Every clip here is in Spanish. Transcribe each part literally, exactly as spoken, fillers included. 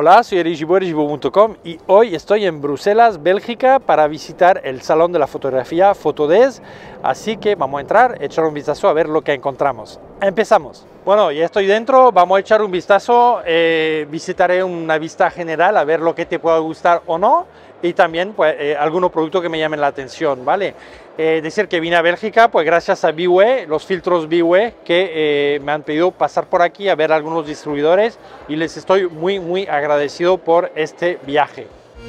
Hola, soy Erigibo, erigibo punto com y hoy estoy en Bruselas, Bélgica, para visitar el Salón de la Fotografía Fotodes, así que vamos a entrar, echar un vistazo a ver lo que encontramos. Empezamos. Bueno, ya estoy dentro, vamos a echar un vistazo, eh, visitaré una vista general a ver lo que te pueda gustar o no, y también pues, eh, algunos productos que me llamen la atención, ¿vale? Eh, decir que vine a Bélgica, pues gracias a Biway, los filtros Biway, que eh, me han pedido pasar por aquí a ver algunos distribuidores y les estoy muy, muy agradecido por este viaje.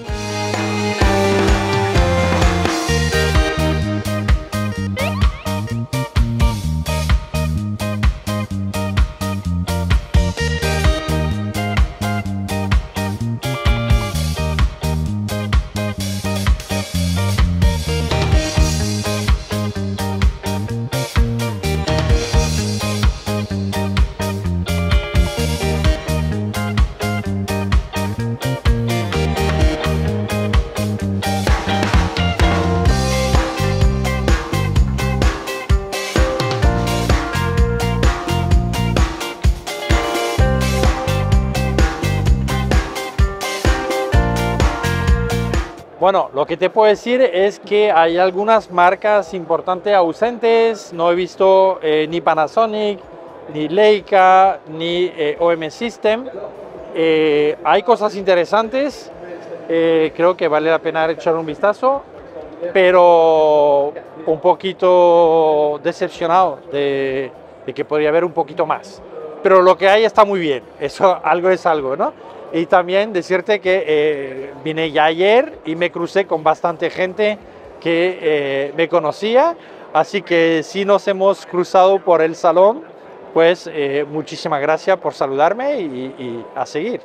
Bueno, lo que te puedo decir es que hay algunas marcas importantes ausentes. No he visto eh, ni Panasonic, ni Leica, ni eh, O M System. Eh, hay cosas interesantes, eh, creo que vale la pena echar un vistazo, pero un poquito decepcionado de, de que podría haber un poquito más. Pero lo que hay está muy bien, eso algo es algo, ¿no? Y también decirte que eh, vine ya ayer y me crucé con bastante gente que eh, me conocía, así que si nos hemos cruzado por el salón, pues eh, muchísimas gracias por saludarme y, y a seguir.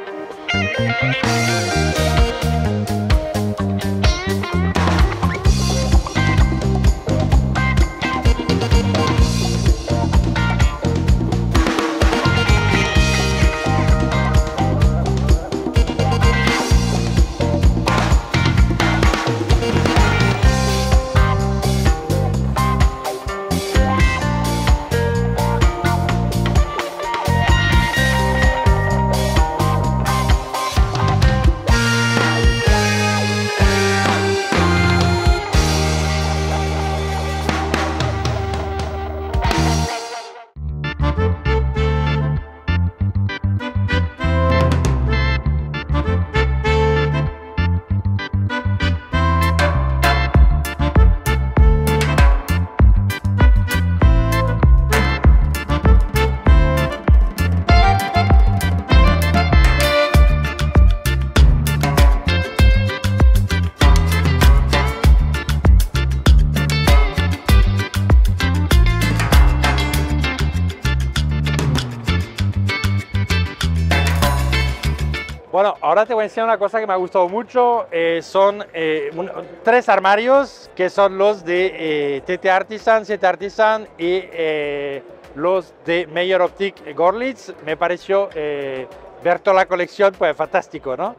Bueno, ahora te voy a enseñar una cosa que me ha gustado mucho. Eh, son eh, un, tres armarios que son los de eh, T T Artisan, Z Artisan y eh, los de Meyer Optik Görlitz. Me pareció eh, ver toda la colección, pues fantástico, ¿no?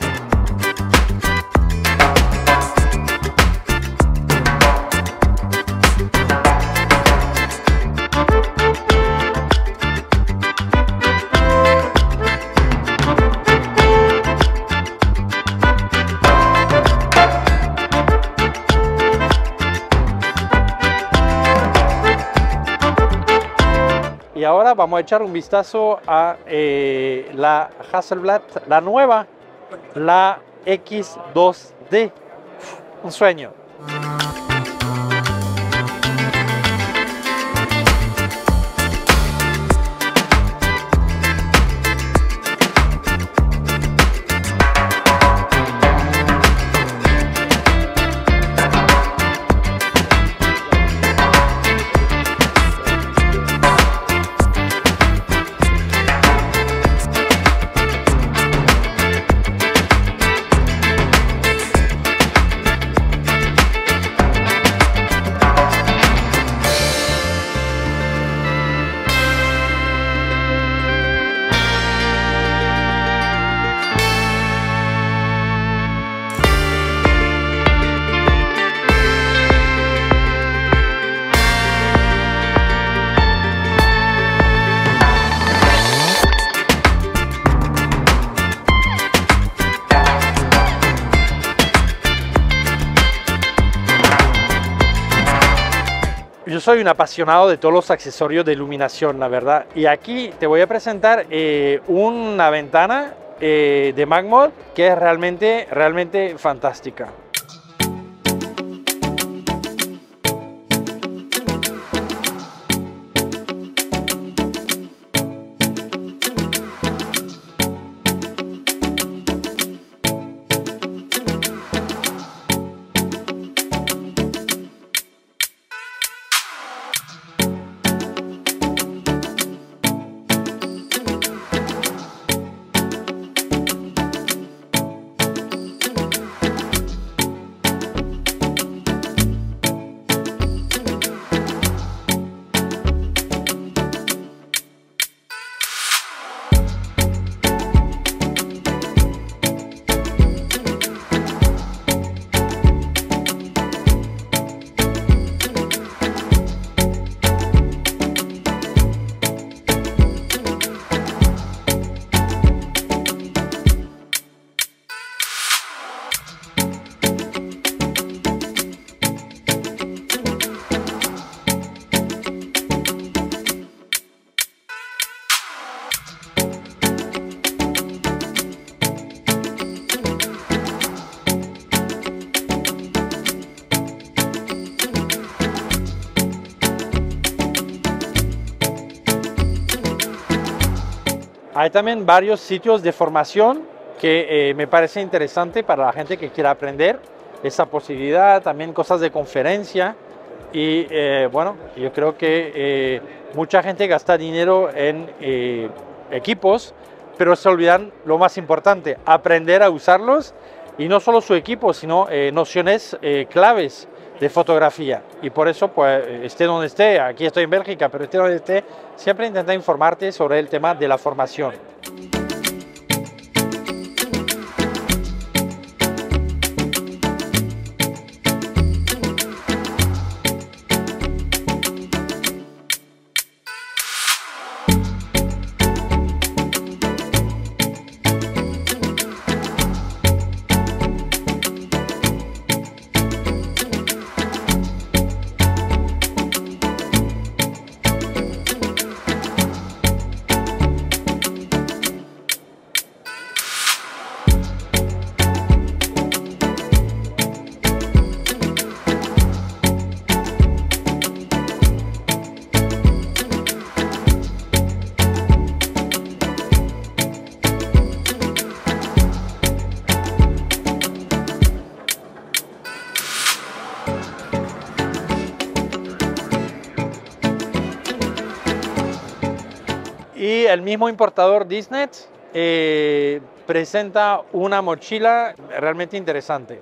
Y ahora vamos a echar un vistazo a eh, la Hasselblad, la nueva, la X dos D. Un sueño. yo soy un apasionado de todos los accesorios de iluminación, la verdad. Y aquí te voy a presentar eh, una ventana eh, de MagMod que es realmente, realmente fantástica. Hay también varios sitios de formación que eh, me parece interesante para la gente que quiera aprender esa posibilidad, también cosas de conferencia y eh, bueno, yo creo que eh, mucha gente gasta dinero en eh, equipos, pero se olvidan lo más importante, aprender a usarlos y no solo su equipo, sino eh, nociones eh, claves de fotografía. Y por eso, pues, esté donde esté, aquí estoy en Bélgica, pero esté donde esté, siempre intenta informarte sobre el tema de la formación. Y el mismo importador Disnet eh, presenta una mochila realmente interesante.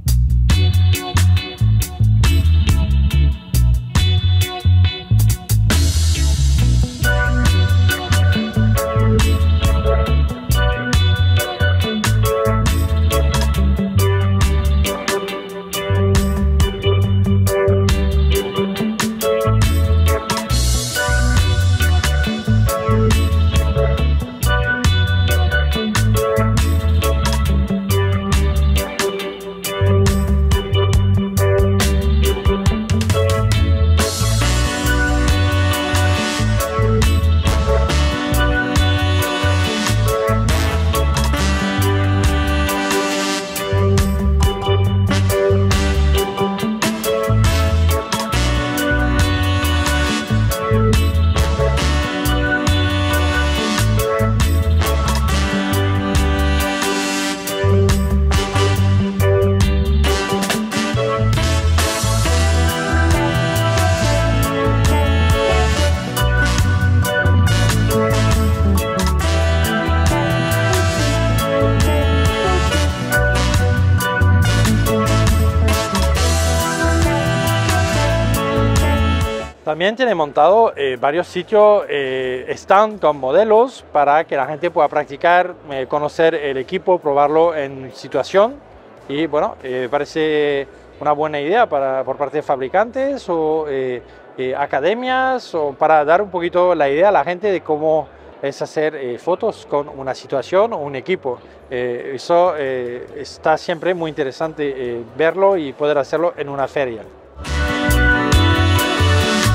También tiene montado eh, varios sitios, eh, stand con modelos para que la gente pueda practicar, eh, conocer el equipo, probarlo en situación. Y bueno, eh, parece una buena idea para, por parte de fabricantes o eh, eh, academias, o para dar un poquito la idea a la gente de cómo es hacer eh, fotos con una situación o un equipo. Eh, eso eh, está siempre muy interesante eh, verlo y poder hacerlo en una feria.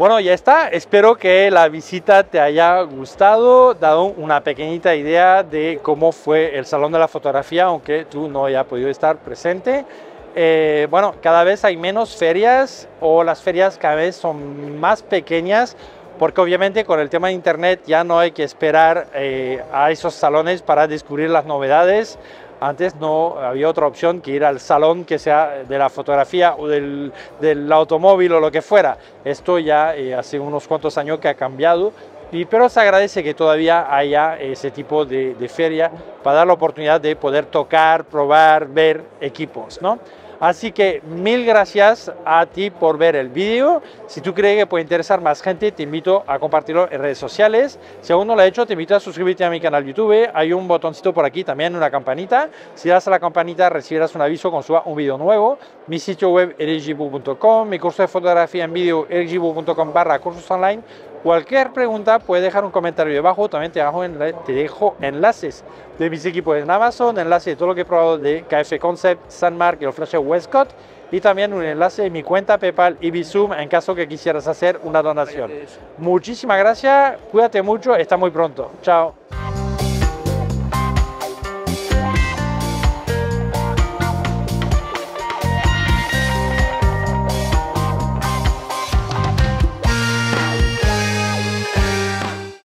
Bueno, ya está. Espero que la visita te haya gustado, dado una pequeñita idea de cómo fue el Salón de la Fotografía, aunque tú no hayas podido estar presente. Eh, bueno, cada vez hay menos ferias o las ferias cada vez son más pequeñas, porque obviamente con el tema de internet ya no hay que esperar eh, a esos salones para descubrir las novedades. Antes no había otra opción que ir al salón que sea de la fotografía o del, del automóvil o lo que fuera. Esto ya eh, hace unos cuantos años que ha cambiado, y, pero se agradece que todavía haya ese tipo de, de feria para dar la oportunidad de poder tocar, probar, ver equipos, ¿no? Así que mil gracias a ti por ver el vídeo. Si tú crees que puede interesar más gente, te invito a compartirlo en redes sociales. Si aún no lo has hecho, te invito a suscribirte a mi canal YouTube. Hay un botoncito por aquí, también una campanita. Si le das a la campanita, recibirás un aviso cuando suba un vídeo nuevo. Mi sitio web ericsjibu punto com, mi curso de fotografía en vídeo ericsjibu punto com barra cursos online. Cualquier pregunta puedes dejar un comentario debajo. También te dejo, te dejo enlaces de mis equipos en Amazon, enlace de todo lo que he probado de K F Concept, Sunmark y el flash Westcott, y también un enlace de mi cuenta PayPal y Bizum en caso que quisieras hacer una donación. Muchísimas gracias, cuídate mucho, hasta muy pronto. Chao.